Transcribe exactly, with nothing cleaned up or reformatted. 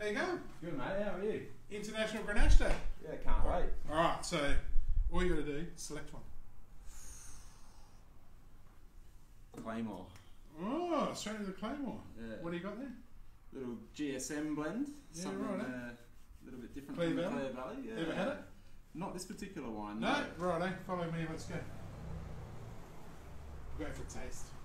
How you going? Good, mate. How are you? International Grenache Day. Yeah, can't wait. Alright, so all you got to do, select one. Claymore. Oh, straight to the Claymore. Yeah. What do you got there? Little G S M blend. Yeah, Something right, a eh? uh, little bit different Clear from the Valley? Clear Valley. Yeah. Ever had it? Not this particular wine. No? Right, eh? Follow me, let's go. We'll go for a taste.